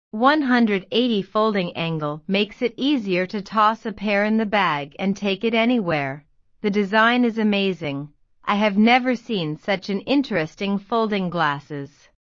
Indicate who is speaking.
Speaker 1: 180 folding angle makes it easier to toss a pair in the bag and take it anywhere. The design is amazing. I have never seen such an interesting folding glasses.